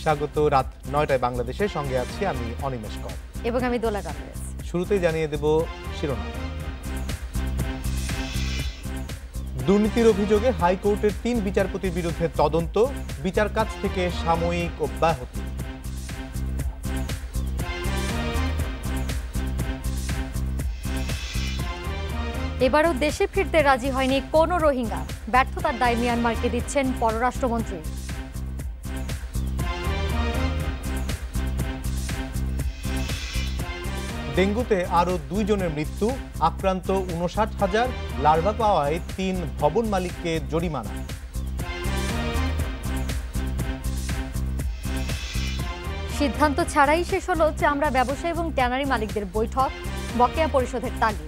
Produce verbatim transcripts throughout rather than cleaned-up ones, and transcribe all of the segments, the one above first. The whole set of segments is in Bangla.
স্বাগত রাত নয়টায় বাংলাদেশের সঙ্গে আছি আমি অনিমেষ কর এবং আমি দোলা গামরেজ। শুরুতেই জানিয়ে দেব শিরোনাম। দুর্নীতির অভিযোগে হাইকোর্টের তিন বিচারপতির বিরুদ্ধে তদন্ত, বিচার কাজ থেকে সাময়িক অব্যাহতি। এবারও দেশে ফিরতে রাজি হয়নি কোনো রোহিঙ্গা, ব্যর্থতার দায় মিয়ানমারকে দিচ্ছেন পররাষ্ট্রমন্ত্রী। ডেঙ্গুতে আরও দুইজনের মৃত্যু, আক্রান্ত উনষাট হাজার, লার্ভা পাওয়ায় তিন ভবন মালিককে জরিমানা। সিদ্ধান্ত ছাড়াই শেষ হলো চামড়া ব্যবসায়ী এবং ট্যানারি মালিকদের বৈঠক, বকেয়া পরিশোধের তাগিদ।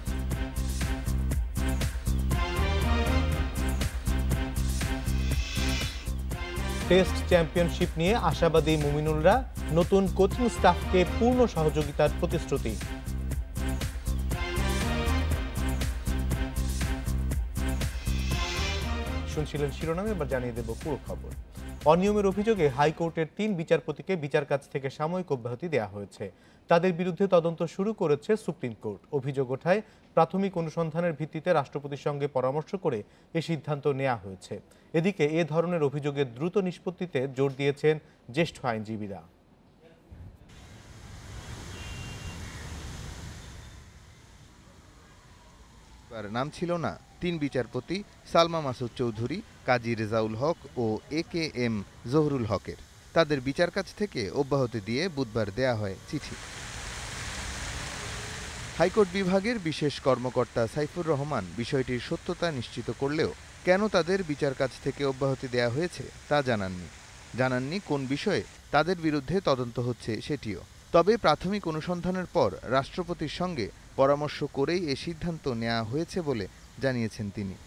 টেস্ট চ্যাম্পিয়নশিপ নিয়ে আশাবাদী মুমিনুলরা, নতুন কোচিং স্টাফকে পূর্ণ সহযোগিতার প্রতিশ্রুতি। শুনছিলেন শিরোনামে, এবার জানিয়ে দেব পুরো খবর। অনিয়মের অভিযোগে হাইকোর্টের তিন বিচারপতিকে বিচার কাজ থেকে সাময়িক অব্যাহতি দেওয়া হয়েছে। তাদের বিরুদ্ধে তদন্ত শুরু করেছে সুপ্রিম কোর্ট। অভিযোগ ওঠায় প্রাথমিক অনুসন্ধানের ভিত্তিতে রাষ্ট্রপতির সঙ্গে পরামর্শ করে এ সিদ্ধান্ত নেওয়া হয়েছে। এদিকে এ ধরনের অভিযোগের দ্রুত নিষ্পত্তিতে জোর দিয়েছেন জ্যেষ্ঠ আইনজীবীরা। নাম ছিল না তিন বিচারপতি সালমা মাসুদ চৌধুরী, কাজী রেজাউল হক ও এ কে এম জহুরুল হকের। তাদের বিচার কাজ থেকে অব্যাহতি দিয়ে বুধবার দেয়া হয় চিঠি। হাইকোর্ট বিভাগের বিশেষ কর্মকর্তা সাইফুর রহমান বিষয়টির সত্যতা নিশ্চিত করলেও কেন তাদের বিচার কাজ থেকে অব্যাহতি দেয়া হয়েছে তা জানাননি। জানাননি কোন বিষয়ে তাদের বিরুদ্ধে তদন্ত হচ্ছে সেটিও। তবে প্রাথমিক অনুসন্ধানের পর রাষ্ট্রপতির সঙ্গে পরামর্শ করেই এ সিদ্ধান্ত নেওয়া হয়েছে বলে জানিয়েছেন তিনি।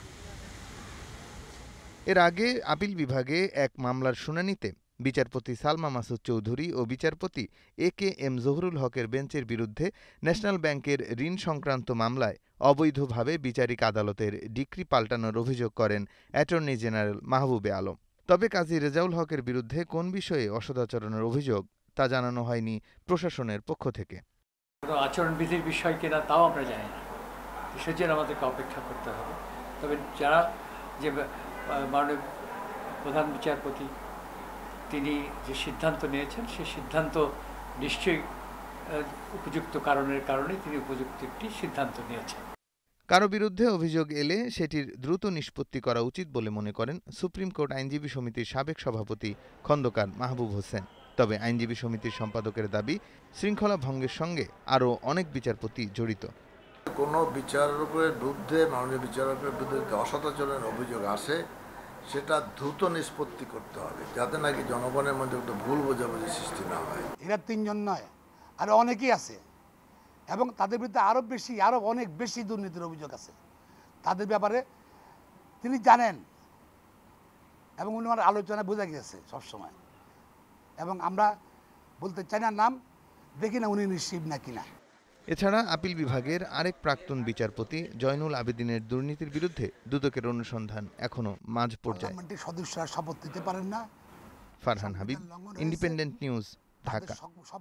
এর আগে আপিল বিভাগে এক মামলার শুনানিতে বিচারপতি সালমা মাসুদ চৌধুরী ও বিচারপতি এ কে এম জহুরুল হকের বেঞ্চের বিরুদ্ধে ন্যাশনাল ব্যাংকের ঋণ সংক্রান্ত মামলায় অবৈধভাবে বিচারিক আদালতের ডিক্রি পাল্টানোর অভিযোগ করেন অ্যাটর্নি জেনারেল মাহবুবে আলম। তবে কাজী রেজাউল হকের বিরুদ্ধে কোন বিষয়ে অসদাচরণের অভিযোগ তা জানানো হয়নি প্রশাসনের পক্ষ থেকে। আচরণবিধির বিষয় কিনা তাও আমরা জানি না, সেজন্য আমাদেরকে অপেক্ষা করতে হবে। তবে যারা যে মাননীয় প্রধান বিচারপতি তিনি যে সিদ্ধান্ত নিয়েছেন সেই সিদ্ধান্ত নিশ্চয়ই উপযুক্ত কারণের কারণে তিনি উপযুক্ত একটি সিদ্ধান্ত নিয়েছেন। কারো বিরুদ্ধে অভিযোগ এলে সেটির দ্রুত নিষ্পত্তি করা উচিত বলে মনে করেন সুপ্রিম কোর্ট আইনজীবী সমিতির সাবেক সভাপতি খন্দকার মাহবুব হোসেন। তবে আইনজীবী সমিতির সম্পাদকের দাবি, শৃঙ্খলা ভঙ্গের সঙ্গে আরও অনেক বিচারপতি জড়িত। কোনো বিচারকের বিরুদ্ধে মাননীয় বিচারকের বিরুদ্ধে অসদাচরণের অভিযোগ আসে, সেটা দ্রুত নিষ্পত্তি করতে হবে, যাতে নাকি জনগণের মধ্যে একটা ভুল বোঝাবুঝি সৃষ্টি না হয়। এরা তিনজন নয়, আরো অনেকেই আছে এবং তাদের বিরুদ্ধে আরো বেশি আরো অনেক বেশি দুর্নীতির অভিযোগ আছে। তাদের ব্যাপারে তিনি জানেন এবং ওনার আলোচনা বোঝা গিয়েছে সবসময়, এবং আমরা বলতে চাই না নাম, দেখি না উনি নিশ্চিত না কিনা। এছাড়া আপিল বিভাগের আরেক প্রাক্তন বিচারপতি জয়নুল আবেদিনের দুর্নীতির বিরুদ্ধে দুদকের অনুসন্ধান এখনো মাঝ পর্যায়ে। সদস্যরা শপথ নিতে পারেন না। Farhan Habib, independent news, Dhaka.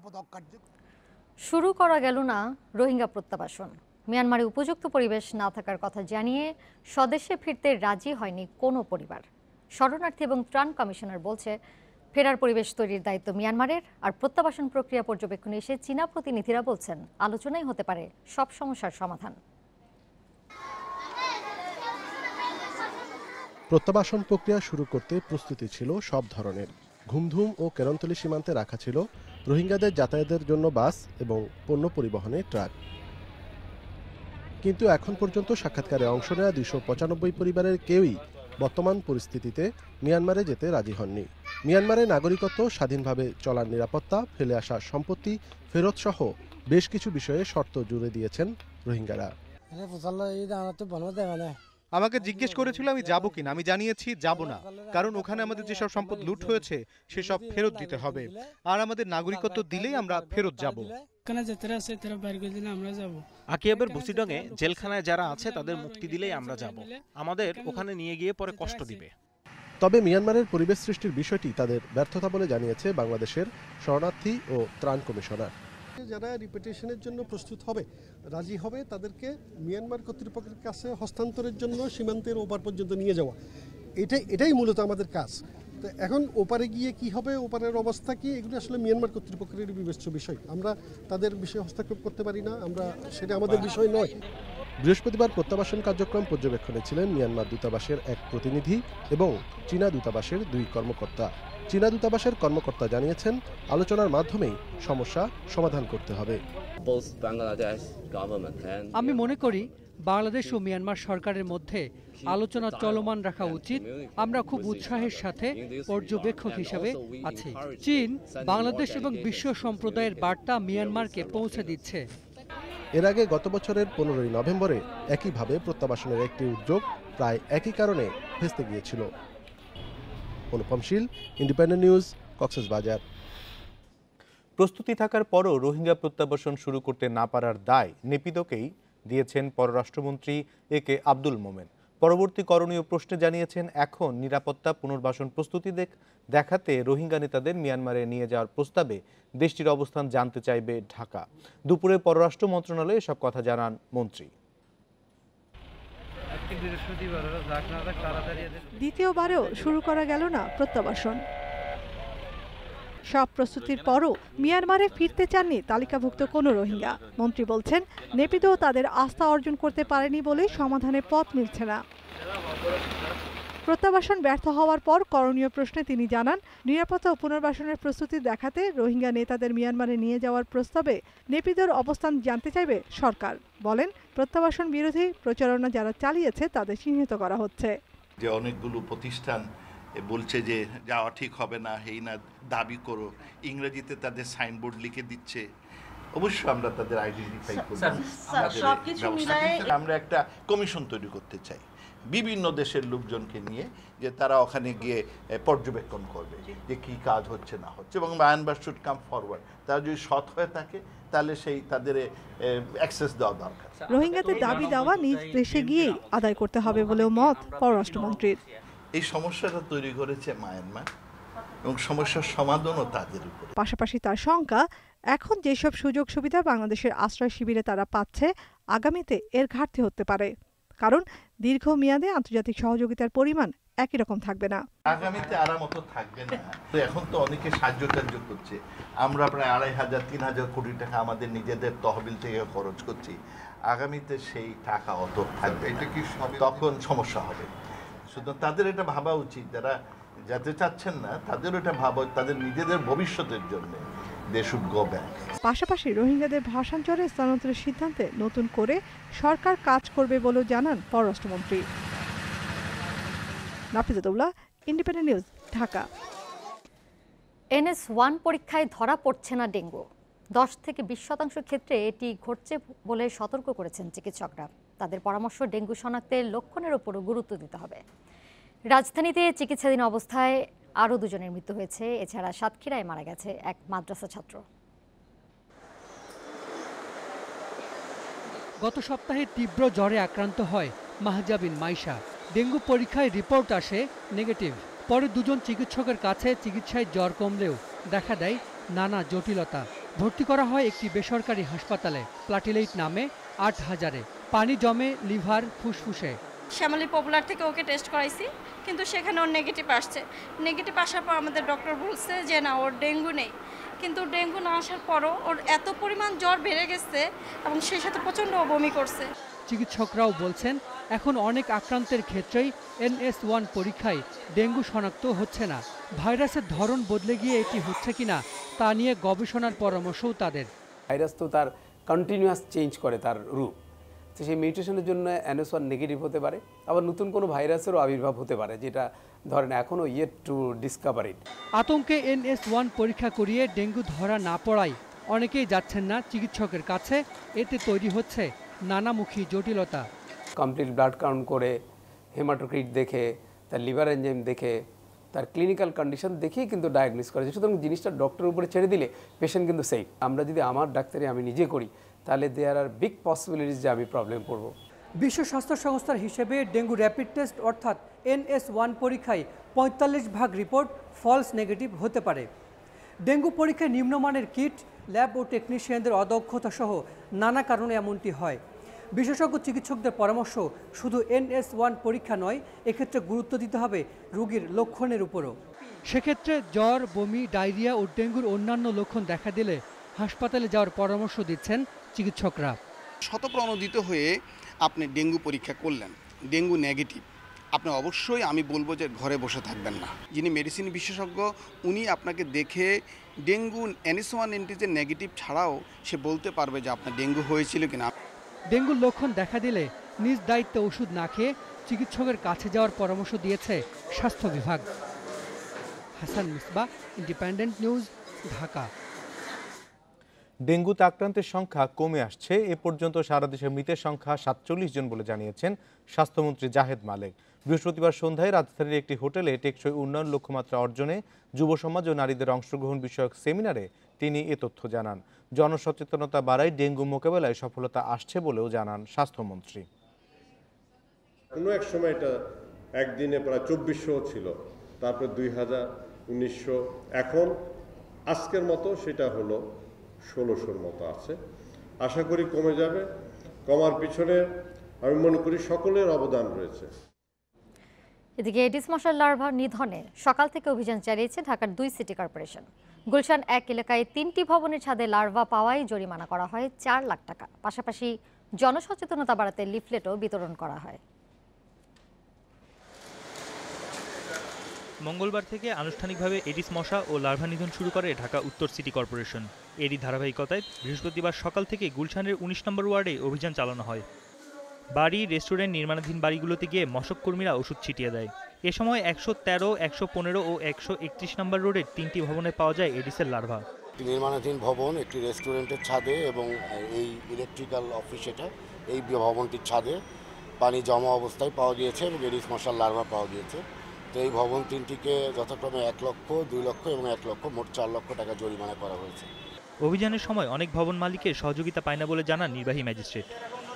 শুরু করা গেল না রোহিঙ্গা প্রত্যাবাসন। মিয়ানমারে উপযুক্ত পরিবেশ না থাকার কথা জানিয়ে স্বদেশে ফিরতে রাজি হয়নি কোনো পরিবার। শরণার্থী এবং ত্রাণ কমিশনার বলছে, ফেরার পরিবেশ তৈরির দায়িত্ব মিয়ানমারের। আর প্রত্যাবাসন প্রক্রিয়া পর্যবেক্ষণে এসে চীনা প্রতিনিধিরা বলছেন, আলোচনাই হতে পারে সব সমস্যার সমাধান। প্রত্যাবাসন প্রক্রিয়া শুরু করতে প্রস্তুতি ছিল সব ধরনের। ঘুমধুম ও কেরন্তলি সীমান্তে রাখা ছিল রোহিঙ্গাদের যাতায়াতের জন্য বাস এবং পণ্য পরিবহনে ট্রাক। কিন্তু এখন পর্যন্ত সাক্ষাৎকারে অংশ নেওয়া দুইশো পঁচানব্বই পরিবারের কেউই বর্তমান পরিস্থিতিতে মিয়ানমারে যেতে রাজি হননি। মিয়ানমারে নাগরিকত্ব, স্বাধীনভাবে চলার নিরাপত্তা, ফেলে আসা সম্পত্তি ফেরত সহ বেশ কিছু বিষয়ে শর্ত জুড়ে দিয়েছেন রোহিঙ্গারা। আমাকে জিজ্ঞেস করেছিল আমি যাব কিনা, আমি জানিয়েছি যাব না, কারণ ওখানে আমাদের যেসব সম্পদ লুট হয়েছে সেসব ফেরত দিতে হবে, আর আমাদের নাগরিকত্ব দিলেই আমরা ফেরত যাব। আকিয়াবের বসিডংয়ে জেলখানায় যারা আছে তাদের মুক্তি দিলেই আমরা যাব, আমাদের ওখানে নিয়ে গিয়ে পরে কষ্ট দিবে। তবে মিয়ানমারের পরিবেশ সৃষ্টির বিষয়টি তাদের ব্যর্থতা বলে জানিয়েছে বাংলাদেশের শরণার্থী ও ত্রাণ কমিশনার। যারা রিপেটেশনের জন্য প্রস্তুত হবে, রাজি হবে, তাদেরকে মিয়ানমার কর্তৃপক্ষের কাছে হস্তান্তরের জন্য সীমান্তের ওপার পর্যন্ত নিয়ে যাওয়া, এটাই এটাই মূলত আমাদের কাজ। তো এখন ওপারে গিয়ে কি হবে, ওপারের অবস্থা কি, এগুলো আসলে মিয়ানমার কর্তৃপক্ষের বিবেচ্য বিষয়। আমরা তাদের বিষয়ে হস্তক্ষেপ করতে পারি না, আমরা সেটা আমাদের বিষয় নয়। বৃহস্পতিবার প্রত্যাবাসন কার্যক্রম পর্যবেক্ষণে ছিলেন মিয়ানমার দূতাবাসের এক প্রতিনিধি এবং চীনা দূতাবাসের দুই কর্মকর্তা। চীনা দূতাবাসের কর্মকর্তা জানিয়েছেন, আলোচনার মাধ্যমেই সমস্যা সমাধান করতে হবে। আমি মনে করি বাংলাদেশ ও মিয়ানমার সরকারের মধ্যে আলোচনা চলমান রাখা উচিত। আমরা খুব উৎসাহের সাথে পর্যবেক্ষক হিসেবে আছি। চীন বাংলাদেশ এবং বিশ্ব সম্প্রদায়ের বার্তা মিয়ানমারকে পৌঁছে দিচ্ছে। এর আগে গত বছরের পনেরোই নভেম্বরে একইভাবে প্রত্যাবাসনের একটি উদ্যোগ প্রায় একই কারণে ভেস্তে গিয়েছিল। Anupam Shil, independent news, Cox's Bazar. প্রস্তুতি থাকার পরও রোহিঙ্গা প্রত্যাবাসন শুরু করতে না পারার দায় নেপিদোকেই দিয়েছেন পররাষ্ট্রমন্ত্রী এ কে আব্দুল মোমেন। পরবর্তী করণীয় প্রশ্নে জানিয়েছেন, এখন নিরাপত্তা পুনর্বাসন প্রস্তুতি দেখাতে রোহিঙ্গা নেতাদের মিয়ানমারে নিয়ে যাওয়ার প্রস্তাবে দেশটির অবস্থান জানতে চাইবে ঢাকা। দুপুরে পররাষ্ট্র মন্ত্রণালয়ে এসব কথা জানান মন্ত্রী। দ্বিতীয়বারেও শুরু করা গেল না প্রত্যাবাসন। সব প্রস্তুতির পরও মিয়ানমারে ফিরতে চাননি তালিকাভুক্ত কোনো রোহিঙ্গা। মন্ত্রী বলছেন, নেপিদো তাদের আস্থা অর্জন করতে পারেনি বলে সমাধানের পথ মিলছে না। প্রত্যাবাসন ব্যর্থ হওয়ার পর করণীয় প্রশ্নে তিনি জানান, নিরাপত্তা ও পুনর্বাসনের প্রস্তুতি দেখাতে রোহিঙ্গা নেতাদের মিয়ানমারে নিয়ে যাওয়ার প্রস্তাবে নেপিদোর অবস্থান জানতে চাইবে সরকার। বলেন, প্রত্যাবাসন বিরোধী প্রচারণা যারা চালিয়েছে তাদের চিহ্নিত করা হচ্ছে। যে অনেকগুলো প্রতিষ্ঠান বলছে যে যাওয়া ঠিক হবে না, হেই না দাবি করো, ইংরেজিতে তাদের সাইনবোর্ড লিখে দিচ্ছে। অবশ্যই আমরা তাদের আইডেন্টিফাই করব। আমরা একটা কমিশন তৈরি করতে চাই বিভিন্ন দেশের লোকজনকে নিয়ে, যে তারা ওখানে গিয়ে পর্যবেক্ষণ করবে যে কি কাজ হচ্ছে না হচ্ছে, এবং মায়ানমার শুড কাম ফরওয়ার্ড। তারা যদি সৎ হয়ে থাকে তাহলে সেই তাদের অ্যাক্সেস দেওয়া দরকার। রোহিঙ্গাদের দাবি দেওয়া নিজ দেশে গিয়েই আদায় করতে হবে বলেও মত পররাষ্ট্রমন্ত্রীর। এই সমস্যাটা তৈরি করেছে মায়ানমার এবং সমস্যার সমাধানও তাদের উপরে। পাশাপাশি তার শঙ্কা, এখন যেসব সুযোগ সুবিধা বাংলাদেশের আশ্রয় শিবিরে তারা পাচ্ছে, আগামীতে এর ঘাটতি হতে পারে। কারণ দীর্ঘমেয়াদে আন্তর্জাতিক সহযোগিতার পরিমাণ একই রকম থাকবে না। আগামীতে আর মতো থাকবে না। তো এখন তো অনেকে সাহায্য টাহ্য করছে, আমরা প্রায় আড়াই হাজার তিন হাজার কোটি টাকা আমাদের নিজেদের তহবিল থেকে খরচ করছি। আগামীতে সেই টাকা অত থাকবে, এটা কি তখন সমস্যা হবে। সুতরাং তাদের এটা ভাবা উচিত, যারা যেতে চাচ্ছেন না তাদের এটা ভাবা, তাদের নিজেদের ভবিষ্যতের জন্য they should go back. পাশাপাশি রোহিঙ্গাদের ভাষান্তরে স্থানান্তরের সিদ্ধান্তে নতুন করে সরকার কাজ করবে বলেও জানান পররাষ্ট্রমন্ত্রী। Nafizatullah, independent news, Dhaka. N S one পরীক্ষায় ধরা পড়ছে না ডেঙ্গু। দশ থেকে বিশ শতাংশ ক্ষেত্রে এটি ঘটছে বলে সতর্ক করেছেন চিকিৎসকরা। তাদের পরামর্শ, ডেঙ্গু শনাক্তের লক্ষণের উপরও গুরুত্ব দিতে হবে। রাজধানীতে চিকিৎসাধীন অবস্থায় আরও দুজনের মৃত্যু হয়েছে। এছাড়া সাতক্ষীরায় মারা গেছে এক মাদ্রাসা ছাত্র। গত সপ্তাহে তীব্র জ্বরে আক্রান্ত হয় মাহজাবিন মাইশা। ডেঙ্গু পরীক্ষায় রিপোর্ট আসে নেগেটিভ। পরে দুজন চিকিৎসকের কাছে চিকিৎসায় জ্বর কমলেও দেখা দেয় নানা জটিলতা। ভর্তি করা হয় একটি বেসরকারি হাসপাতালে, প্লাটিলেট নামে আট হাজারে। পানি জমে লিভার, ফুসফুসে। শ্যামলী পপুলার থেকে ওকে টেস্ট করাইছি, কিন্তু সেখানে ওর নেগেটিভ আসছে। নেগেটিভ আসার পর আমাদের ডক্টর বলছে যে না, ওর ডেঙ্গু নেই। কিন্তু ডেঙ্গু না আসার পরও ওর এত পরিমাণ জ্বর বেড়ে গেছে এবং সেই সাথে প্রচণ্ড বমি করছে। চিকিৎসকরাও বলছেন, এখন অনেক আক্রান্তের ক্ষেত্রেই এন এস ওয়ান পরীক্ষায় ডেঙ্গু শনাক্ত হচ্ছে না। ভাইরাসের ধরন বদলে গিয়ে এটি হচ্ছে কিনা তা নিয়ে গবেষণার পরামর্শও তাদের। ভাইরাস তো তার কন্টিনিউয়াস চেঞ্জ করে তার রূপ, তো সেই মিউটেশনের জন্য এন এস ওয়ান নেগেটিভ হতে পারে। আবার নতুন কোনো ভাইরাসেরও আবির্ভাব হতে পারে, যেটা ধরেন এখনও ইয়েট টু ডিসকভার ইট। আতঙ্কে এন এস ওয়ান পরীক্ষা করিয়ে ডেঙ্গু ধরা না পড়ায় অনেকেই যাচ্ছেন না চিকিৎসকের কাছে। এতে তৈরি হচ্ছে নানামুখী জটিলতা। কমপ্লিট ব্লাড কাউন্ট করে, হেমাটোক্রিট দেখে, তার লিভার এনজাইম দেখে, তার ক্লিনিক্যাল কন্ডিশন দেখেই কিন্তু ডায়াগনোস করা যায়। সুতরাং জিনিসটা ডক্টরের উপরে ছেড়ে দিলে পেশেন্ট কিন্তু সেফ। আমরা যদি আমার ডাক্তারি আমি নিজে করি, তাহলে দেয়ার আর বিগ পসিবিলিটিস যে আমি প্রবলেম পড়ব। বিশ্ব স্বাস্থ্য সংস্থার হিসেবে ডেঙ্গু র্যাপিড টেস্ট অর্থাৎ এন এস ওয়ান পরীক্ষায় পঁয়তাল্লিশ ভাগ রিপোর্ট ফলস নেগেটিভ হতে পারে। ডেঙ্গু পরীক্ষায় নিম্নমানের কিট, ল্যাব ও টেকনিশিয়ানদের অদক্ষতা সহ নানা কারণে এমনটি হয়। বিশেষজ্ঞ চিকিৎসকদের পরামর্শ, শুধু এন এস ওয়ান পরীক্ষা নয়, এক্ষেত্রে গুরুত্ব দিতে হবে রোগীর লক্ষণের উপরও। সেক্ষেত্রে জ্বর, বমি, ডায়রিয়া ও ডেঙ্গুর অন্যান্য লক্ষণ দেখা দিলে হাসপাতালে যাওয়ার পরামর্শ দিচ্ছেন চিকিৎসকরা। শতপ্রণোদিত হয়ে আপনি ডেঙ্গু পরীক্ষা করলেন, ডেঙ্গু নেগেটিভ, আপনি অবশ্যই আমি বলবো যে ঘরে বসে থাকবেন না। যিনি মেডিসিন বিশেষজ্ঞ উনি আপনাকে দেখে dengue N S one antigen negative ছাড়াও সে বলতে পারবে যে আপনার ডেঙ্গু হয়েছিল কিনা। ডেঙ্গুর লক্ষণ দেখা দিলে নিজ দায়িত্বে ওষুধ না খেয়ে চিকিৎসকের কাছে যাওয়ার পরামর্শ দিয়েছে স্বাস্থ্য বিভাগ। Hasan Misbah, independent news, Dhaka. ডেঙ্গুতে আক্রান্তের সংখ্যা কমে আসছে। এ পর্যন্ত সারা দেশে মৃতের সংখ্যা সাতচল্লিশ জন বলে জানিয়েছেন স্বাস্থ্যমন্ত্রী জাহেদ মালেক। বৃহস্পতিবার সন্ধ্যায় রাজধানীর একটি হোটেলে টেকসই উন্নয়ন লক্ষ্যমাত্রা অর্জনে যুব সমাজ ও নারীদের অংশগ্রহণ বিষয়ক সেমিনারে তিনি এ তথ্য জানান। জনসচেতনতা বাড়ায় ডেঙ্গু মোকাবেলায় সফলতা আসছে বলেও জানান স্বাস্থ্যমন্ত্রী। কোনো এক সময় এটা একদিনে প্রায় চব্বিশশো ছিল, তারপর দুই হাজার উনিশশো, এখন আজকের মতো সেটা হলো ষোলোশোর মতো আছে। আশা করি কমে যাবে। কমার পিছনে আমি মনে করি সকলের অবদান রয়েছে। এদিকে এডিস মশার লার্ভা নিধনে সকাল থেকে অভিযান চালিয়েছে ঢাকার দুই সিটি কর্পোরেশন। গুলশান এক এলাকায় তিনটি ভবনের ছাদে লার্ভা পাওয়ায় জরিমানা করা হয় চার লাখ টাকা। পাশাপাশি জনসচেতনতা বাড়াতে লিফলেটও বিতরণ করা হয়। মঙ্গলবার থেকে আনুষ্ঠানিকভাবে এডিস মশা ও লার্ভা নিধন শুরু করে ঢাকা উত্তর সিটি কর্পোরেশন। এরই ধারাবাহিকতায় বৃহস্পতিবার সকাল থেকে গুলশানের উনিশ নম্বর ওয়ার্ডে অভিযান চালানো হয়। বাড়ি, রেস্টুরেন্ট, নির্মাণাধীন বাড়িগুলোতে গিয়ে মশক কর্মীরা ওষুধ ছিটিয়ে দেয়। এ সময় একশো তেরো, একশো পনেরো ও একশো একত্রিশ নম্বর রোডের তিনটি ভবনে পাওয়া যায় এডিসের লার্ভা। একটি নির্মাণাধীন ভবন, একটি রেস্টুরেন্টের ছাদে এবং এই ইলেকট্রিক্যাল অফিস, এটা এই ভবনটির ছাদে পানি জমা অবস্থায় পাওয়া গিয়েছে এবং এডিস মশার লার্ভা পাওয়া গিয়েছে। তো এই ভবন তিনটিকে যথাক্রমে এক লক্ষ, দুই লক্ষ এবং এক লক্ষ, মোট চার লক্ষ টাকা জরিমানা করা হয়েছে। অভিযানের সময় অনেক ভবন মালিকের সহযোগিতা পায় না বলে জানান নির্বাহী ম্যাজিস্ট্রেট।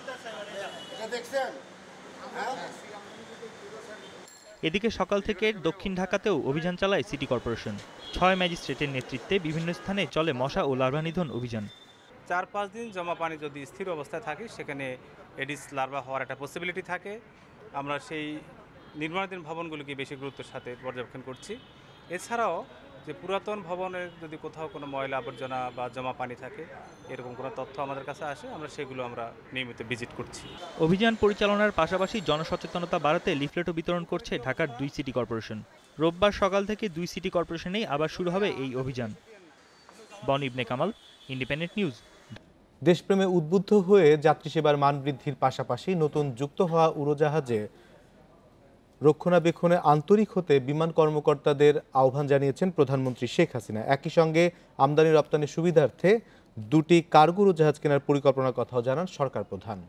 এদিকে সকাল থেকে দক্ষিণ ঢাকাতেও অভিযান চালায় সিটি কর্পোরেশন। ছয় ম্যাজিস্ট্রেটের নেতৃত্বে বিভিন্ন স্থানে চলে মশা ও লার্ভা নিধন অভিযান। চার পাঁচ দিন জমা পানি যদি স্থির অবস্থায় থাকে সেখানে এডিস লার্ভা হওয়ার একটা পসিবিলিটি থাকে। আমরা সেই নির্মাণাধীন ভবনগুলোকে বেশি গুরুত্বের সাথে পর্যবেক্ষণ করছি। এছাড়াও যে পুরাতন ভবনের যদি কোথাও কোনো ময়লা আবর্জনা বা জমা পানি থাকে, এরকম কোনো তথ্য আমাদের কাছে আসে, আমরা সেগুলো আমরা নিয়মিত ভিজিট করছি। অভিযান পরিচালনার পাশাপাশি জনসচেতনতা বাড়াতে লিফলেটও বিতরণ করছে ঢাকার দুই সিটি কর্পোরেশন। রোববার সকাল থেকে দুই সিটি কর্পোরেশনেই আবার শুরু হবে এই অভিযান। Bon Ibne Kamal, independent news. দেশপ্রেমে উদ্বুদ্ধ হয়ে যাত্রী সেবার মান বৃদ্ধির পাশাপাশি নতুন যুক্ত হওয়া উড়োজাহাজে রক্ষণাবেক্ষণে আন্তরিক হতে বিমান কর্মকর্তাদের আহ্বান জানিয়েছেন প্রধানমন্ত্রী শেখ হাসিনা। একই সঙ্গে আমদানি রপ্তানির সুবিধার্থে দুটি কার্গো উড়োজাহাজ কেনার পরিকল্পনার কথাও জানান সরকার প্রধান।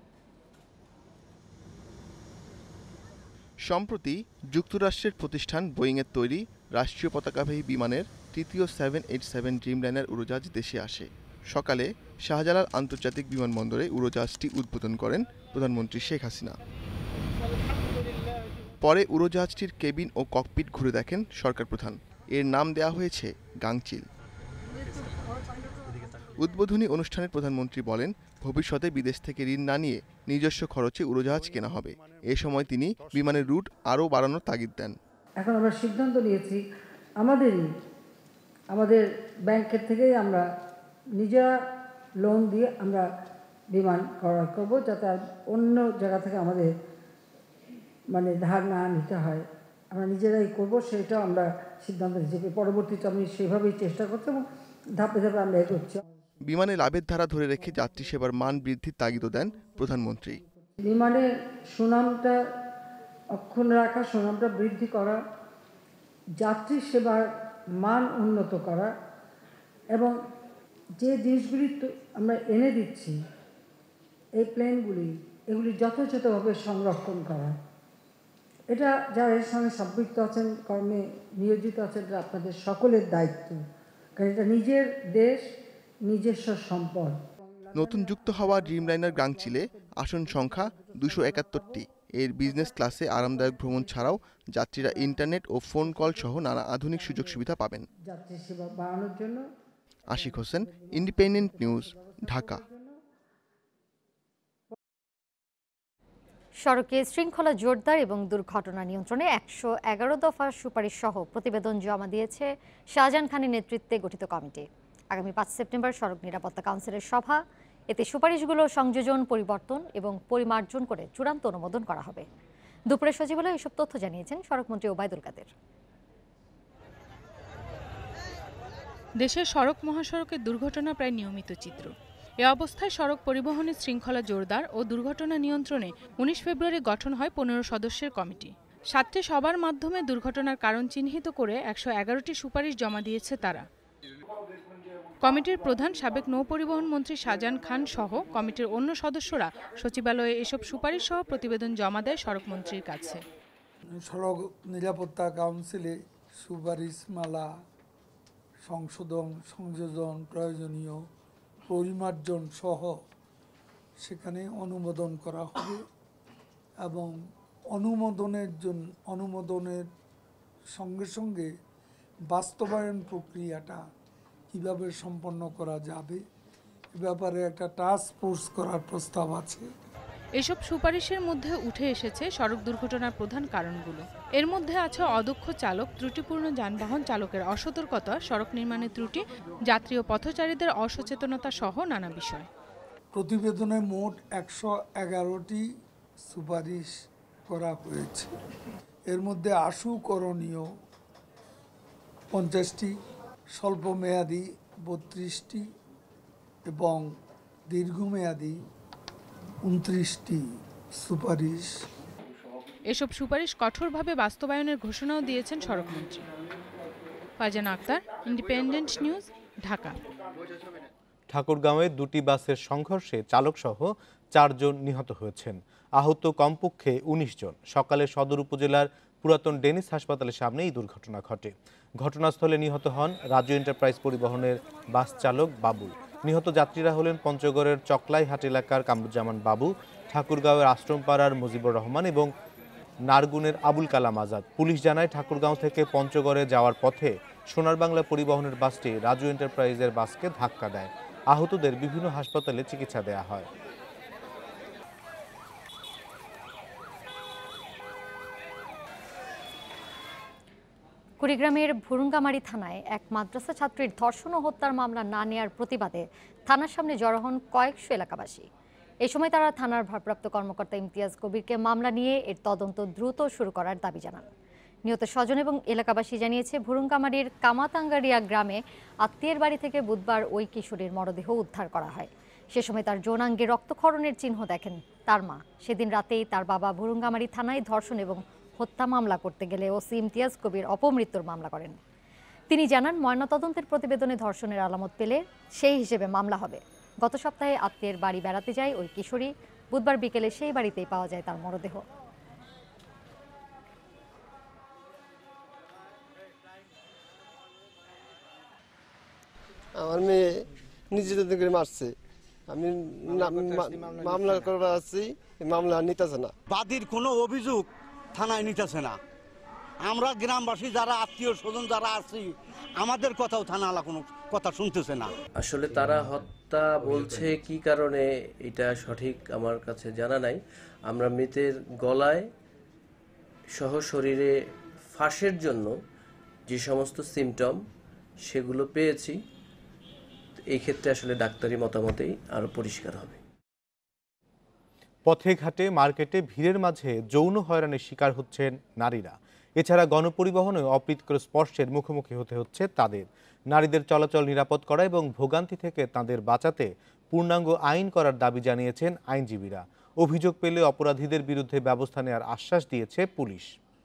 সম্প্রতি যুক্তরাষ্ট্রের প্রতিষ্ঠান বোয়িংয়ের তৈরি রাষ্ট্রীয় পতাকাবাহী বিমানের তৃতীয় সেভেন এইট সেভেন ড্রিমলাইনার উড়োজাহাজ দেশে আসে। সকালে শাহজালাল আন্তর্জাতিক বিমানবন্দরে উড়োজাহাজটি উদ্বোধন করেন প্রধানমন্ত্রী শেখ হাসিনা। পরে উড়োজাহাজটির কেবিন ও ককপিট ঘুরে দেখেন সরকার প্রধান। এর নাম দেয়া হয়েছে গাংচিল। উদ্বোধনী অনুষ্ঠানে প্রধানমন্ত্রী বলেন, ভবিষ্যতে বিদেশ থেকে ঋণ না নিয়ে নিজস্ব খরচে উড়োজাহাজ কেনা হবে। এ সময় তিনি বিমানের রুট আরও বাড়ানোর তাগিদ দেন। এখন আমরা সিদ্ধান্ত নিয়েছি আমাদেরই আমাদের ব্যাংকের থেকেই আমরা নিজেরা লোন দিয়ে আমরা বিমান ক্রয় করবো, যাতে অন্য জায়গা থেকে আমাদের মানে ধার না নিতে হয়। আমরা নিজেরাই করবো, সেটাও আমরা সিদ্ধান্ত নিয়েছি। পরবর্তীতে আমি সেভাবেই চেষ্টা করছি এবং ধাপে ধাপে আমরা এগোচ্ছি। বিমানে লাভের ধারা ধরে রেখে যাত্রী সেবার মান বৃদ্ধির তাগিদও দেন প্রধানমন্ত্রী। বিমানের সুনামটা অক্ষুণ্ণ রাখা, সুনামটা বৃদ্ধি করা, যাত্রী সেবার মান উন্নত করা এবং যে জিনিসগুলি আমরা এনে দিচ্ছি এই প্লেনগুলি, এগুলি যথাযথভাবে সংরক্ষণ করা। এটা যারা এর সঙ্গে সম্পৃক্ত আছেন, কর্মে নিয়োজিত আছেন, এটা আপনাদের সকলের দায়িত্ব, কারণ এটা নিজের দেশ, নিজস্ব সম্পদ। নতুন যুক্ত হওয়া ড্রিমলাইনার গাংচিলে আসন সংখ্যা দুশো একাত্তরটি। এর বিজনেস ক্লাসে আরামদায়ক ভ্রমণ ছাড়াও যাত্রীরা ইন্টারনেট ও ফোন কল সহ নানা আধুনিক সুযোগ সুবিধা পাবেন। যাত্রী সেবা বাড়ানোর জন্য আশিক হোসেন, ইন্ডিপেন্ডেন্ট নিউজ, ঢাকা। সড়কে শৃঙ্খলা জোরদার এবং দুর্ঘটনা নিয়ন্ত্রণে একশো এগারো দফা সুপারিশ সহ প্রতিবেদন জমা দিয়েছে শাহজাহান খানের নেতৃত্বে গঠিত কমিটি। আগামী পাঁচ সেপ্টেম্বর সড়ক নিরাপত্তা কাউন্সিলের সভা, এতে সুপারিশগুলো সংযোজন, পরিবর্তন এবং পরিমার্জন করে চূড়ান্ত অনুমোদন করা হবে। দুপুরে সচিবালয়ে এসব তথ্য জানিয়েছেন সড়কমন্ত্রী ওবায়দুল কাদের। দেশের সড়ক মহাসড়কের দুর্ঘটনা প্রায় নিয়মিত চিত্র। এ অবস্থায় সড়ক পরিবহনের শৃঙ্খলা জোরদার ও দুর্ঘটনা নিয়ন্ত্রণে উনিশ ফেব্রুয়ারি গঠন হয় পনেরো সদস্যের কমিটি। সাতটি সভার মাধ্যমে দুর্ঘটনার কারণ চিহ্নিত করে একশো এগারোটি সুপারিশ জমা দিয়েছে তারা। কমিটির প্রধান সাবেক নৌ পরিবহন মন্ত্রী শাহজাহান খান সহ কমিটির অন্য সদস্যরা সচিবালয়ে এসব সুপারিশ সহ প্রতিবেদন জমা দেয় সড়কমন্ত্রীর কাছে। সড়ক নিরাপত্তা কাউন্সিলে সুপারিশমালা সংশোধন, সংযোজন, প্রয়োজনীয় পরিমার্জন সহ সেখানে অনুমোদন করা হবে এবং অনুমোদনের জন্য অনুমোদনের সঙ্গে সঙ্গে বাস্তবায়ন প্রক্রিয়াটা কিভাবে সম্পন্ন করা যাবে এ ব্যাপারে একটা টাস্ক ফোর্স করার প্রস্তাব আছে। এসব সুপারিশের মধ্যে উঠে এসেছে সড়ক দুর্ঘটনার প্রধান কারণগুলো। এর মধ্যে আছে অদক্ষ চালক, ত্রুটিপূর্ণ যানবাহন চালকের অসতর্কতা, সড়ক নির্মাণের ত্রুটি, যাত্রী ও পথচারীদের অসচেতনতা সহ নানা বিষয়। প্রতিবেদনে মোট একশো এগারোটি সুপারিশ করা হয়েছে। এর মধ্যে আশু করণীয় পঞ্চাশটি, স্বল্পমেয়াদী বত্রিশটি এবং দীর্ঘমেয়াদী উনত্রিশটি সুপারিশ। এসব সুপারিশ কঠোরভাবে বাস্তবায়নের ঘোষণাও দিয়েছেন সড়কমন্ত্রী। Farzana Akter, independent news, Dhaka. ঠাকুরগাঁওয়ে দুটি বাসের সংঘর্ষে চালকসহ চারজন নিহত হয়েছেন, আহত কমপক্ষে উনিশ জন। সকালে সদর উপজেলার পুরাতন ডেনিস হাসপাতালের সামনে এই দুর্ঘটনা ঘটে। ঘটনাস্থলে নিহত হন রাজু এন্টারপ্রাইজ পরিবহনের বাস চালক বাবুল। নিহত যাত্রীরা হলেন পঞ্চগড়ের চকলাইহাট এলাকার কামরুজ্জামান বাবু, ঠাকুরগাঁওয়ের আশ্রমপাড়ার মুজিবুর রহমান এবং নারগুনের আবুল কালাম আজাদ। পুলিশ জানায় ঠাকুরগাঁও থেকে পঞ্চগড়ে যাওয়ার পথে সোনার বাংলা পরিবহনের বাসটি রাজু এন্টারপ্রাইজের বাসকে ধাক্কা দেয়। আহতদের বিভিন্ন হাসপাতালে চিকিৎসা দেওয়া হয়। কুড়িগ্রামের ভুরুঙ্গামারী থানায় এক মাদ্রাসা ছাত্রীর ধর্ষণ ও হত্যার মামলা না নেয়ার প্রতিবাদে থানার সামনে জড়ো হন কয়েকশো এলাকাবাসী। এই সময় তারা থানার ভারপ্রাপ্ত কর্মকর্তা ইমতিয়াজ কবিরকে মামলা নিয়ে এর তদন্ত দ্রুত শুরু করার দাবি জানান। নিহত স্বজন এবং এলাকাবাসী জানিয়েছে, ভুরুঙ্গামারীর কামাতাঙ্গারিয়া গ্রামে আত্মীয়ের বাড়ি থেকে বুধবার ওই কিশোরীর মরদেহ উদ্ধার করা হয়। সে সময় তার যৌনাঙ্গে রক্তক্ষরণের চিহ্ন দেখেন তার মা। সেদিন রাতেই তার বাবা ভুরুঙ্গামারী থানায় ধর্ষণ এবং হত্যা মামলা করতে গেলে ওসি ইমতিয়াজ কবির অপমৃত্যুর মামলা করেন। তিনি জানান, ময়নাতদন্তের প্রতিবেদনে ধর্ষণের আলামত পেলে সেই হিসেবে মামলা হবে। গত সপ্তাহে আত্মীয়ের বাড়ি বেড়াতে যায় ওই কিশোরী। বুধবার বিকেলে সেই বাড়িতেই পাওয়া যায় তার মরদেহ। আমার মেয়ে নিজেদের করে মারছে, আমি মামলা করবার আছি, মামলা নিতেছে না। বাদীর কোনো অভিযোগ থানায় নিতেছে না। আমরা গ্রামবাসী যারা আত্মীয় স্বজন যারা আছি, আমাদের কথাও থানাওয়ালা কোনো কথা শুনতেছে না। আসলে তারা হত্যা বলছে কি কারণে এটা সঠিক আমার কাছে জানা নাই। আমরা মৃতের গলায় সহ শরীরে ফাঁসের জন্য যে সমস্ত সিমটম সেগুলো পেয়েছি। এই ক্ষেত্রে আসলে ডাক্তারি মতামতেই আরো পরিষ্কার হবে। পথে ঘাটে, মার্কেটে ভিড়ের মাঝে যৌন হয়রানির শিকার হচ্ছেন নারীরা। এছাড়া গণপরিবহনে অপ্রীতিকর স্পর্শের মুখোমুখি হতে হচ্ছে তাদের। নারীদের চলাচল নিরাপদ করা এবং ভোগান্তি থেকে তাদের বাঁচাতে পূর্ণাঙ্গ আইন করার দাবি জানিয়েছেন আইনজীবীরা। অভিযোগ পেলে অপরাধীদের বিরুদ্ধে ব্যবস্থা নেওয়ার আশ্বাস দিয়েছে পুলিশ।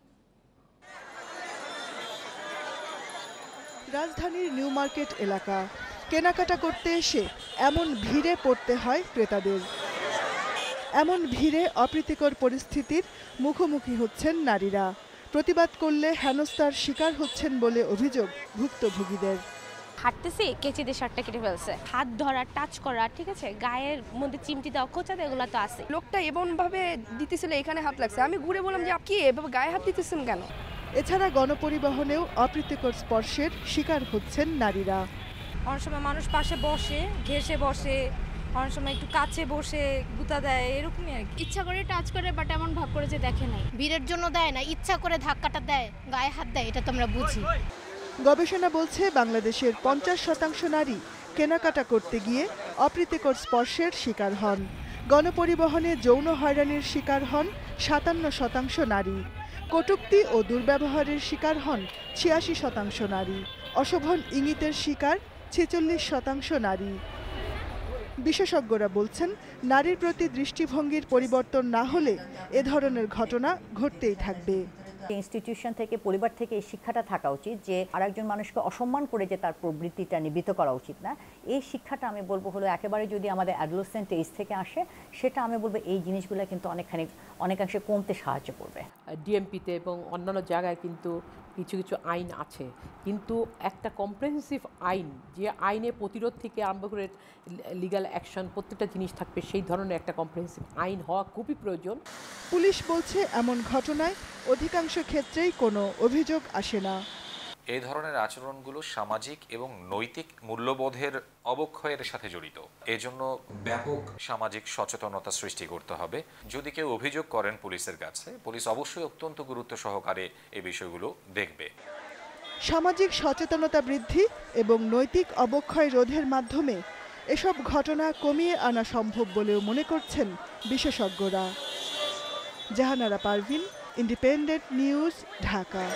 রাজধানীর নিউ মার্কেট এলাকা, কেনাকাটা করতে এসে এমন ভিড়ে পড়তে হয় ক্রেতাদের। এমন ভিড়ে অপ্রীতিকর পরিস্থিতির মুখোমুখি হচ্ছেন নারীরা। প্রতিবাদ করলে হেনস্থার শিকার হচ্ছেন বলে অভিযোগ ভুক্তভোগীদের। হাঁটতেছি কেচি দিয়ে শার্টটা কেটে ফেলছে, হাত ধরা, টাচ করা, ঠিক আছে, গায়ের মধ্যে চিমটি দেওয়া, খোঁচা দেওয়া, এগুলো তো আছে। লোকটা এমন ভাবে দিতেছিল এখানে হাত লাগছে, আমি ঘুরে বললাম যে আপনি এভাবে গায়ে হাত দিতেছেন কেন। এছাড়া গণপরিবহনেও অপ্রীতিকর স্পর্শের শিকার হচ্ছেন নারীরা। অনেক সময় মানুষ পাশে বসে, ঘেসে বসে, অনেক সময় একটু কাছে বসে গুতা দেয়, এরকমই আর কি। ইচ্ছা করে টাচ করে বাট এমন ভাব করে যে দেখে নাই, ভিড়ের জন্য দেয় না, ইচ্ছা করে ধাক্কাটা দেয়, গায়ে হাত দেয়, এটা তো আমরা বুঝি। গবেষণা বলছে বাংলাদেশের পঞ্চাশ শতাংশ নারী কেনাকাটা করতে গিয়ে অপ্রীতিকর স্পর্শের শিকার হন। গণপরিবহনে যৌন হয়রানির শিকার হন সাতান্ন শতাংশ নারী। কটূক্তি ও দুর্ব্যবহারের শিকার হন ছিয়াশি শতাংশ নারী। অশোভন ইঙ্গিতের শিকার ছেচল্লিশ শতাংশ নারী। বিশেষজ্ঞরা বলছেন, নারীর প্রতি দৃষ্টিভঙ্গির পরিবর্তন না হলে এ ধরনের ঘটনা ঘটতেই থাকবে। ইনস্টিটিউশন থেকে, পরিবার থেকে এই শিক্ষাটা থাকা উচিত যে আরেকজন মানুষকে অসম্মান করে যে তার প্রবৃত্তিটা নিবৃত্ত করা উচিত না। এই শিক্ষাটা আমি বলবো হলো একেবারে যদি আমাদের অ্যাডোলেসেন্ট এজ থেকে আসে, সেটা আমি বলবো এই জিনিসগুলো কিন্তু অনেকখানি অনেকাংশে কমতে সাহায্য করবে। ডিএমপিতে এবং অন্যান্য জায়গায় কিন্তু কিছু কিছু আইন আছে, কিন্তু একটা কম্প্রিহেন্সিভ আইন, যে আইনে প্রতিরোধ থেকে আরম্ভ করে লিগ্যাল অ্যাকশন প্রত্যেকটা জিনিস থাকবে, সেই ধরনের একটা কম্প্রিহেন্সিভ আইন হওয়া খুবই প্রয়োজন। পুলিশ বলছে এমন ঘটনায় অধিকাংশ ক্ষেত্রেই কোনো অভিযোগ আসে না। এই ধরনের আচরণগুলো সামাজিক এবং নৈতিক মূল্যবোধের অবক্ষয়ের সাথে জড়িত। এজন্য ব্যাপক সামাজিক সচেতনতা সৃষ্টি করতে হবে। যদি কেউ অভিযোগ করেন পুলিশের কাছে, পুলিশ অবশ্যই অত্যন্ত গুরুত্ব সহকারে এই বিষয়গুলো দেখবে। সামাজিক সচেতনতা বৃদ্ধি এবং নৈতিক অবক্ষয় রোধের মাধ্যমে এসব ঘটনা কমিয়ে আনা সম্ভব বলেও মনে করছেন বিশেষজ্ঞরা। Jahanara Parvin, independent news, Dhaka.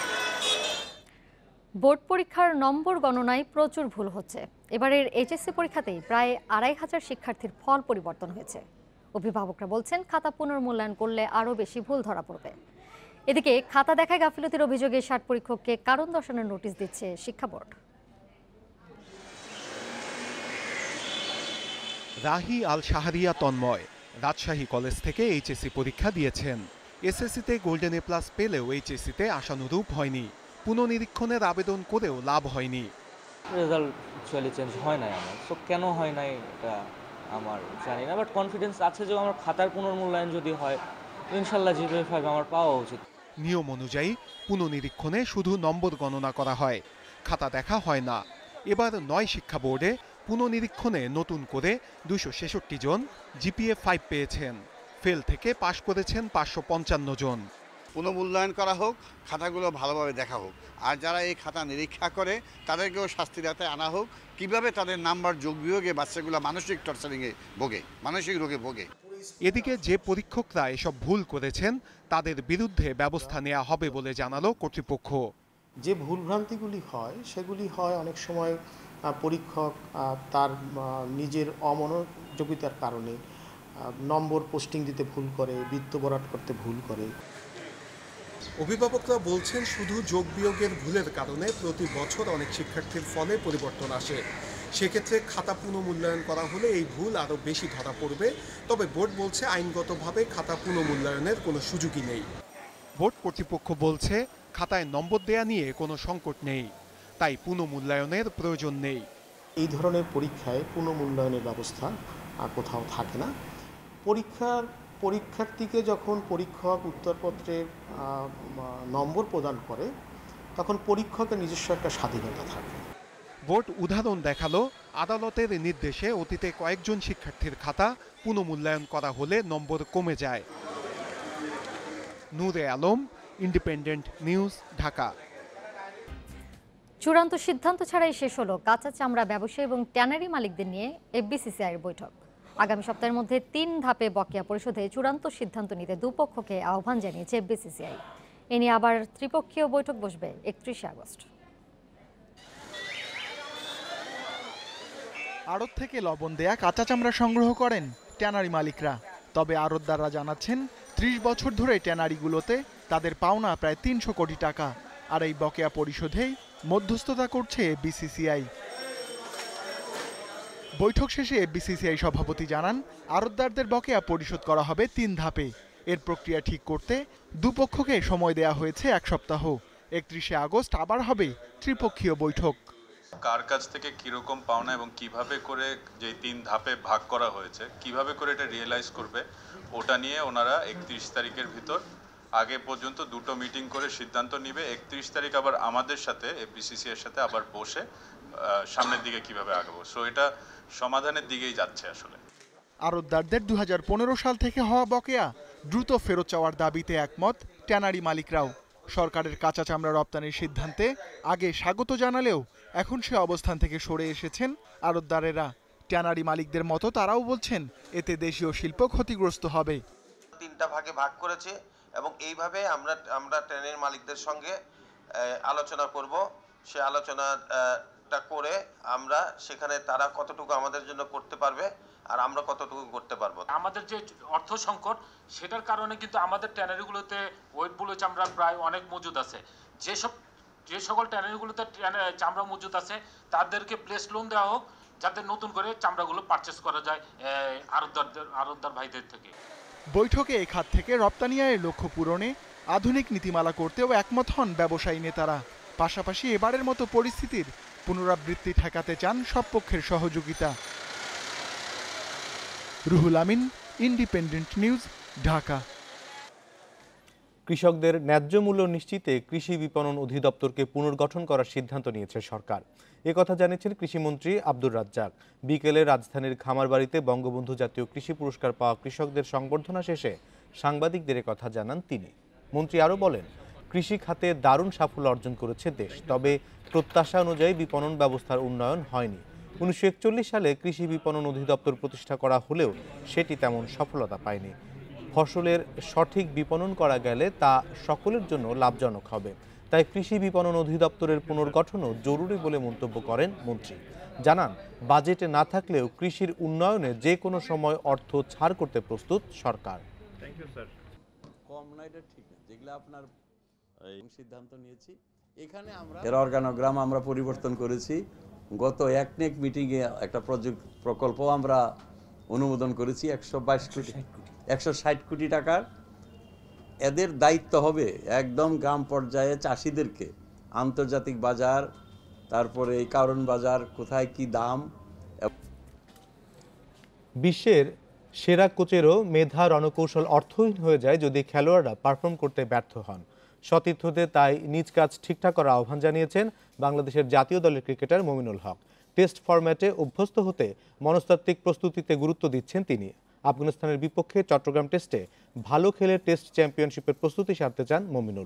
Board পরীক্ষার নম্বর গণনায় প্রচুর ভুল হচ্ছে। এবারের এইচএসসি পরীক্ষাতেই প্রায় আড়াই হাজার শিক্ষার্থীর ফল পরিবর্তন হয়েছে। অভিভাবকরা বলছেন, খাতা পুনর্মূল্যায়ন করলে আরও বেশি ভুল ধরা পড়বে। এদিকে খাতা দেখায় গাফিলতির অভিযোগে ষাট পরীক্ষককে কারণ দর্শানোর নোটিশ দিচ্ছে শিক্ষা বোর্ড। রাহি আল শাহরিয়া তন্ময় রাজশাহী কলেজ থেকে এইচএসসি পরীক্ষা দিয়েছেন। এসএসসিতে গোল্ডেন এ প্লাস পেলেও এইচএসসিতে আশানুরূপ হয়নি। পুনঃনিরীক্ষণের আবেদন করেও লাভ হয়নি। রেজাল্ট অ্যাকচুয়ালি চেঞ্জ হয় নাই আমার, সো কেন হয় নাই এটা আমার জানি না, বাট কনফিডেন্স আছে যে আমার খাতার পুনর্মূল্যায়ন যদি হয় ইনশাল্লাহ জিপিএ ফাইভ আমার পাওয়া উচিত। নিয়ম অনুযায়ী পুনঃনিরীক্ষণে শুধু নম্বর গণনা করা হয়, খাতা দেখা হয় না। এবার নয় শিক্ষা বোর্ডে পুনঃনিরীক্ষণে নতুন করে দুশো ছেষট্টি জন জিপিএ ফাইভ পেয়েছেন। ফেল থেকে পাশ করেছেন পাঁচশো পঞ্চান্ন জন। পুনঃমূল্যায়ন করা হোক, খাতাগুলো ভালোভাবে দেখা হোক, আর যারা এই খাতা নিরীক্ষা করে তাদেরকেও শাস্তির আওতায় আনা হোক। কিভাবে তাদের নাম্বার যোগ বিয়োগে বাচ্চাগুলো মানসিক টর্চারিংয়ে ভোগে, মানসিক রোগে ভোগে। এদিকে যে পরীক্ষকরা এসব ভুল করেছেন তাদের বিরুদ্ধে ব্যবস্থা নেওয়া হবে বলে জানালো কর্তৃপক্ষ। যে ভুলভ্রান্তিগুলি হয় সেগুলি হয় অনেক সময় পরীক্ষক তার নিজের অমনোযোগিতার কারণে নম্বর পোস্টিং দিতে ভুল করে, বৃত্ত বরাট করতে ভুল করে। অভিভাবকরা বলছেন, শুধু যোগ বিয়োগের ভুলের কারণে প্রতি বছর অনেক শিক্ষার্থীর ফলে পরিবর্তন আসে। সেক্ষেত্রে খাতা পুনঃমূল্যায়ন করা হলে এই ভুল আরও বেশি ধরা পড়বে। তবে বোর্ড বলছে আইনগতভাবে খাতা পুনঃমূল্যায়নের কোনো সুযোগই নেই। বোর্ড কর্তৃপক্ষ বলছে খাতায় নম্বর দেয়া নিয়ে কোনো সংকট নেই, তাই পুনঃমূল্যায়নের প্রয়োজন নেই। এই ধরনের পরীক্ষায় পুনঃমূল্যায়নের ব্যবস্থা কোথাও থাকে না। পরীক্ষার পরীক্ষার্থীকে যখন পরীক্ষক উত্তরপত্রে নম্বর প্রদান করে তখন পরীক্ষকের নিজস্ব একটা স্বাধীনতা থাকে। বোর্ড উদাহরণ দেখালো, আদালতের নির্দেশে অতীতে কয়েকজন শিক্ষার্থীর খাতা পুনঃমূল্যায়ন করা হলে নম্বর কমে যায়। Nure Alam, independent news, Dhaka. চূড়ান্ত সিদ্ধান্ত ছাড়াই শেষ হলো কাঁচা চামড়া ব্যবসায়ী এবং ট্যানারি মালিকদের নিয়ে এফবিসিসিআইয়ের বৈঠক। আগামী সপ্তাহের মধ্যে তিন ধাপে বকেয়া পরিশোধে চূড়ান্ত সিদ্ধান্ত নিতে দুপক্ষকে আহ্বান জানিয়েছে এফবিসিসিআই। এ নিয়ে আবার ত্রিপক্ষীয় বৈঠক বসবে একত্রিশে আগস্ট। আড়ত থেকে লবণ দেয়া কাঁচা চামড়া সংগ্রহ করেন ট্যানারি মালিকরা। তবে আড়তদাররা জানাচ্ছেন, ত্রিশ বছর ধরে ট্যানারিগুলোতে তাদের পাওনা প্রায় তিনশো কোটি টাকা। আর এই বকেয়া পরিশোধেই মধ্যস্থতা করছে এফবিসিসিআই। বৈঠক শেষে এফবিসিসিআই সভাপতি জানান, আড়তদারদের বকেয়া পরিশোধ করা হবে তিন ধাপে। এর প্রক্রিয়া ঠিক করতে দুপক্ষকে সময় দেয়া হয়েছে এক সপ্তাহ। একত্রিশে আগস্ট আবার হবে ত্রিপক্ষীয় বৈঠক। কার কাছ থেকে কিরকম পাওনা এবং কিভাবে করে যে তিন ধাপে ভাগ করা হয়েছে কিভাবে করে এটা রিয়েলাইজ করবে ওটা নিয়ে ওনারা একত্রিশ তারিখের ভিতর আগে পর্যন্ত দুটো মিটিং করে সিদ্ধান্ত নিবে। একত্রিশ তারিখ আবার আমাদের সাথে বিসিসি এর সাথে আবার বসে সামনের দিকে কিভাবে আগাবো, সো এটা সমাধানের দিকেই যাচ্ছে। আসলে আড়তদারদের দুই হাজার পনেরো সাল থেকে হওয়া বকেয়া দ্রুত ফেরত চাওয়ার দাবিতে একমত ট্যানারি মালিকরাও। সরকারের কাঁচা চামড়া রপ্তানির সিদ্ধান্তে আগে স্বাগত জানালেও এখন সে অবস্থান থেকে সরে এসেছেন আড়তদারেরা। ট্যানারি মালিকদের মতো তারাও বলছেন এতে দেশীয় শিল্প ক্ষতিগ্রস্ত হবে। তিনটা ভাগে ভাগ করেছে এবং এইভাবে আমরা আমরা ট্যানারি মালিকদের সঙ্গে আলোচনা করব। সে আলোচনাটা করে আমরা সেখানে তারা কতটুকু আমাদের জন্য করতে পারবে আর আমরা কতটুকু করতে পারবো। আমাদের যে অর্থ সংকট সেটার কারণে কিন্তু আমাদের ট্যানারিগুলোতে ওয়েট বুলো চামড়া প্রায় অনেক মজুদ আছে। যেসব যে সকল ট্যানারিগুলোতে চামড়া মজুদ আছে তাদেরকে প্লেস লোন দেওয়া হোক যাতে নতুন করে চামড়াগুলো পারচেস করা যায় আড়তদারদের আড়তদার ভাইদের থেকে। বৈঠকে এই খাত থেকে রপ্তানি আয়ের লক্ষ্য পূরণে আধুনিক নীতিমালা করতেও একমত হন ব্যবসায়ী নেতারা। পাশাপাশি এবারের মতো পরিস্থিতির পুনরাবৃত্তি ঠেকাতে চান সব পক্ষের সহযোগিতা। Ruhul Amin, independent news, Dhaka. কৃষকদের ন্যায্য মূল্য নিশ্চিতে কৃষি বিপণন অধিদপ্তরকে পুনর্গঠন করার সিদ্ধান্ত নিয়েছে সরকার। একথা জানিয়েছেন কৃষিমন্ত্রী আব্দুর রাজ্জাক। বিকেলে রাজধানীর খামারবাড়িতে বঙ্গবন্ধু জাতীয় কৃষি পুরস্কার পাওয়া কৃষকদের সংবর্ধনা শেষে সাংবাদিকদের কথা জানান তিনি। মন্ত্রী আরও বলেন, কৃষি খাতে দারুণ সাফল্য অর্জন করেছে দেশ, তবে প্রত্যাশা অনুযায়ী বিপণন ব্যবস্থার উন্নয়ন হয়নি। উনিশশো একচল্লিশ সালে কৃষি বিপণন অধিদপ্তর প্রতিষ্ঠা করা হলেও সেটি তেমন সফলতা পায়নি। ফসলের সঠিক বিপণন করা গেলে তা সকলের জন্য লাভজনক হবে, তাই কৃষি বিপণন অধিদপ্তরের পুনর্গঠনও জরুরি বলে মন্তব্য করেন মন্ত্রী। জানান, বাজেটে না থাকলেও কৃষির উন্নয়নে যে কোনো সময় অর্থ ছাড় করতে প্রস্তুত সরকার। Thank you sir. কম না, এটা ঠিক না, যেগুলো আপনার সিদ্ধান্ত নিয়েছি এখানে আমরা এর অর্গানোগ্রাম আমরা পরিবর্তন করেছি। গত একনেক মিটিংয়ে একটা প্রজেক্ট প্রকল্প আমরা অনুমোদন করেছি একশো বাইশ কোটি একশো ষাট কোটি টাকার। এদের দায়িত্ব হবে একদম গ্রাম পর্যায়ে চাষিদেরকে আন্তর্জাতিক বাজার, তারপরে এই কারণ বাজার কোথায় কি দাম। বিশ্বের সেরা কোচেরও মেধা রণকৌশল অর্থহীন হয়ে যায় যদি খেলোয়াড়রা পারফর্ম করতে ব্যর্থ হন। সতীর্থদের তাই নিজ কাজ ঠিকঠাক করার আহ্বান জানিয়েছেন বাংলাদেশের জাতীয় দলের ক্রিকেটার মমিনুল হক। টেস্ট ফরম্যাটে অভ্যস্ত হতে মনস্তাত্ত্বিক প্রস্তুতিতে গুরুত্ব দিচ্ছেন তিনি। আফগানিস্তানের বিপক্ষে চট্টগ্রাম টেস্টে ভালো খেলে টেস্ট চ্যাম্পিয়নশিপের প্রস্তুতি সারতে চান মমিনুল।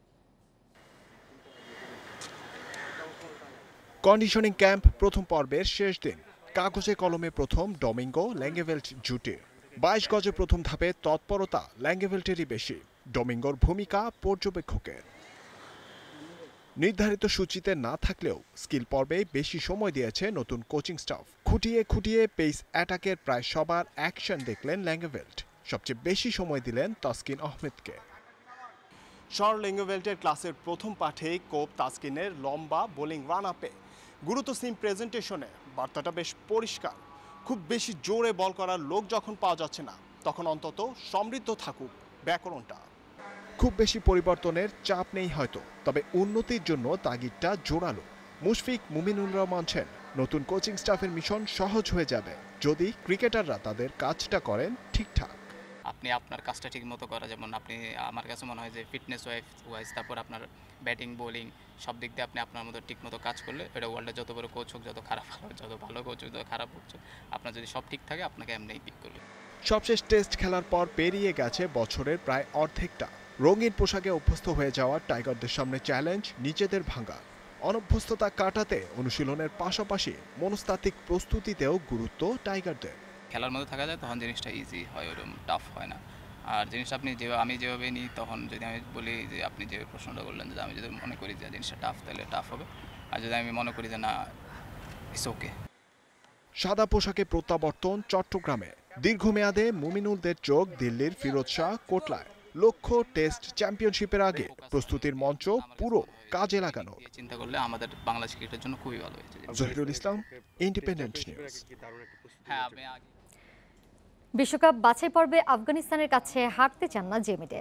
কন্ডিশনিং ক্যাম্প প্রথম পর্বের শেষ দিন। কাগজে কলমে প্রথম ডমিঙ্গো ল্যাঙ্গেভেল্ট জুটে। বাইশ গজে প্রথম ধাপে তৎপরতা ল্যাঙ্গেভেল্টেরই বেশি। ডমিঙ্গোর ভূমিকা পর্যবেক্ষকের। নির্ধারিত সূচিতে না থাকলেও স্কিল পর্বে বেশি সময় দিয়েছে নতুন কোচিং স্টাফ। খুঁটিয়ে খুঁটিয়ে পেস অ্যাটাকের প্রায় সবার অ্যাকশন দেখলেন ল্যাঙ্গেভেল্ট। সবচেয়ে বেশি সময় দিলেন তাসকিন আহমেদকে। শার্ল ল্যাঙ্গেভেল্টের ক্লাসের প্রথম পাঠেই কোপ তাসকিনের লম্বা বোলিং রান আপে। গুরুত্ব সিম প্রেজেন্টেশনে বার্তাটা বেশ পরিষ্কার। খুব বেশি জোরে বল করার লোক যখন পাওয়া যাচ্ছে না, তখন অন্তত সমৃদ্ধ থাকুক ব্যাকরণটা। খুব বেশি পরিবর্তনের চাপ নেই হয়তো, তবে উন্নতির জন্য তাগিদটা জোরালো। মুশফিক মুমিনুলরা মানছেন নতুন কোচিং স্টাফের মিশন সহজ হয়ে যাবে যদি ক্রিকেটাররা তাদের কাজটা করেন ঠিকঠাক। আপনি আপনার কাজটা ঠিক মতো করা, যেমন আপনি আমার কাছে মনে হয় যে ফিটনেস ওয়াইজ, তারপর আপনার ব্যাটিং বোলিং সব দিক দিয়ে আপনি আপনার মতো ঠিক মতো কাজ করলে, এটা ওয়ার্ল্ডে যত বড় কোচ হোক, যত খারাপ হোক, যত ভালো কোচ হোক, যত খারাপ হোক, আপনার যদি সব ঠিক থাকে আপনাকে এমনিই পিক করবে। সবশেষ টেস্ট খেলার পর পেরিয়ে গেছে বছরের প্রায় অর্ধেকটা। রঙিন পোশাকে অভ্যস্ত হয়ে যাওয়া টাইগারদের সামনে চ্যালেঞ্জ নিজেদের ভাঙা। অনভ্যস্ততা কাটাতে অনুশীলনের পাশাপাশি মনস্তাত্ত্বিক প্রস্তুতিতেও গুরুত্ব টাইগারদের। খেলার মধ্যে থাকা যায় তখন জিনিসটা ইজি হয়, ওরকম টাফ হয় না। আর জিনিসটা আপনি যেভাবে আমি যেভাবে নিই, তখন যদি আমি বলি যে আপনি যে প্রশ্নটা করলেন, যে আমি যদি মনে করি যে জিনিসটা টাফ, তাহলে টাফ হবে। আর যদি আমি মনে করি যে না, ইটস ওকে। সাদা পোশাকে প্রত্যাবর্তন চট্টগ্রামে। দীর্ঘমেয়াদে মুমিনুলদের চোখ দিল্লির ফিরোজ শাহ কোটলায়। লক্ষ্য টেস্ট চ্যাম্পিয়নশিপের আগে প্রস্তুতির মঞ্চ পুরো কাজে লাগানো। চিন্তা করলে আমাদের বাংলাদেশ ক্রিকেটের জন্য খুবই ভালো হয়েছে। Zahirul Islam, independent news. হ্যাঁ, আপনি বিশ্বকাপ বাছাই পর্বে আফগানিস্তানের কাছে হারতে চান না জেমিডে।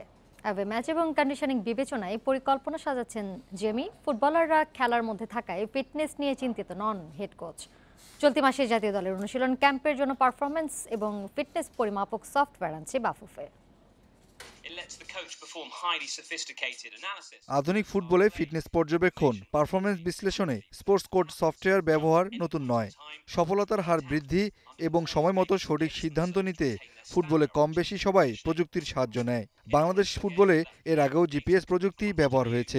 অ্যাওয়ে ম্যাচ এবং কন্ডিশনিং বিবেচনায় পরিকল্পনা সাজাচ্ছেন জেমি। ফুটবলাররা খেলার মধ্যে থাকায় ফিটনেস নিয়ে চিন্তিত নন হেড কোচ। চলতি মাসে জাতীয় দলের অনুশীলন ক্যাম্পের জন্য পারফরমেন্স এবং ফিটনেস পরিমাপক সফটওয়্যার আনছে বাফুফে। আধুনিক ফুটবলে ফিটনেস পর্যবেক্ষণ, পারফরমেন্স বিশ্লেষণে স্পোর্টস কোড সফটওয়্যার ব্যবহার নতুন নয়। সফলতার হার বৃদ্ধি এবং সময়মতো সঠিক সিদ্ধান্ত নিতে ফুটবলে কম বেশি সবাই প্রযুক্তির সাহায্য নেয়। বাংলাদেশ ফুটবলে এর আগেও জিপিএস প্রযুক্তি ব্যবহার হয়েছে।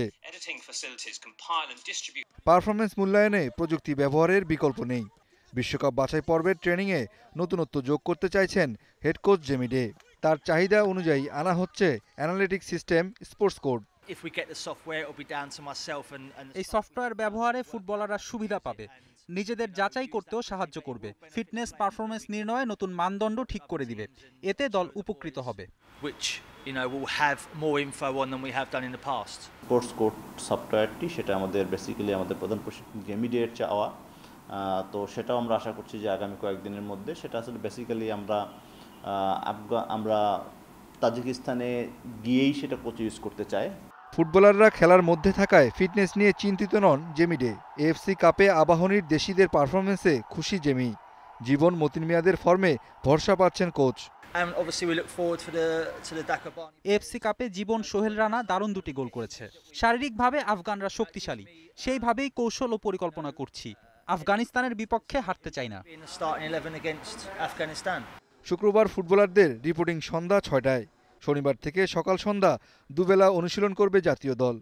পারফরমেন্স মূল্যায়নে প্রযুক্তি ব্যবহারের বিকল্প নেই। বিশ্বকাপ বাছাই পর্বের ট্রেনিংয়ে নতুনত্ব যোগ করতে চাইছেন হেড কোচ জেমি ডে। তার চাহিদা অনুযায়ী আনা হচ্ছে অ্যানালিটিক সিস্টেম স্পোর্টস কোড। এই সফটওয়্যার ব্যবহারে ফুটবলাররা সুবিধা পাবে, নিজেদের যাচাই করতেও সাহায্য করবে, ফিটনেস পারফরমেন্স নির্ণয়ে নতুন মানদণ্ড ঠিক করে দিবে। এতে দল উপকৃত হবে। স্পোর্টস কোড সফটওয়্যারটি সেটা আমাদের বেসিক্যালি আমাদের প্রধান প্রশিক্ষক জেমি ডের চাওয়া, তো সেটাও আমরা আশা করছি যে আগামী কয়েকদিনের মধ্যে সেটা আসলে বেসিক্যালি আমরা আমরা তাজিকিস্তানে গিয়েই সেটা কোচ ইউজ করতে চাই। ফুটবলাররা খেলার মধ্যে থাকায় ফিটনেস নিয়ে চিন্তিত নন জেমি ডে। এএফসি কাপে আবাহনীর দেশিদের পারফরমেন্সে খুশি জেমি। জীবন মতিন মিয়াদের ফর্মে ভরসা পাচ্ছেন কোচ। এএফসি কাপে জীবন সোহেল রানা দারুণ দুটি গোল করেছে। শারীরিকভাবে আফগানরা শক্তিশালী, সেইভাবেই কৌশল ও পরিকল্পনা করছি। আফগানিস্তানের বিপক্ষে হারতে চাই না। শুক্রবার ফুটবলারদের রিপোর্টিং সন্ধ্যা ছয়টায়। শনিবার থেকে সকাল সন্ধ্যা দুবেলা অনুশীলন করবে জাতীয় দল।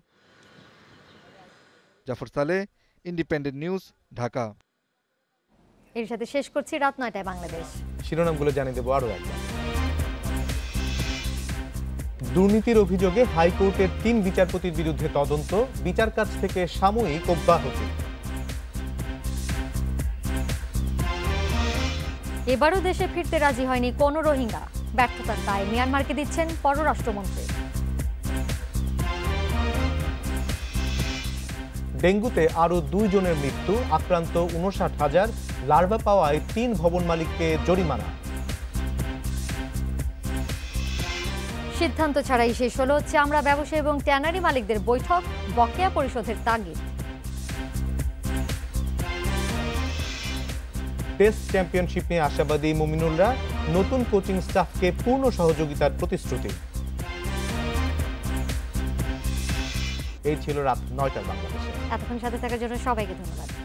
জাফর সালে, ইন্ডিপেন্ডেন্ট নিউজ, ঢাকা। এর সাথে শেষ করছি রাত নয়টায় বাংলাদেশ। শিরোনামগুলো জানিয়ে দেবো আরও একবার। দুর্নীতির অভিযোগে হাইকোর্টের তিন বিচারপতির বিরুদ্ধে তদন্ত, বিচার কাজ থেকে সাময়িক অব্যাহতি। এবারও দেশে ফিরতে রাজি হয়নি কোনো রোহিঙ্গা, ব্যর্থতার দায় মিয়ানমারকে দিচ্ছেন পররাষ্ট্রমন্ত্রী। ডেঙ্গুতে আরও দুই জনের মৃত্যু, আক্রান্ত উনষাট হাজার, লার্ভা পাওয়ায় তিন ভবন মালিককে জরিমানা। সিদ্ধান্ত ছাড়াই শেষ হলো চামড়া ব্যবসায়ী এবং ট্যানারি মালিকদের বৈঠক, বকেয়া পরিশোধের তাগিদ। টেস্ট চ্যাম্পিয়নশিপ নিয়ে আশাবাদী মুমিনুলরা, নতুন কোচিং স্টাফকে পূর্ণ সহযোগিতার প্রতিশ্রুতি। এই ছিল রাত নয়টার বাংলাদেশে। এতক্ষণ সাথে থাকার জন্য সবাইকে ধন্যবাদ।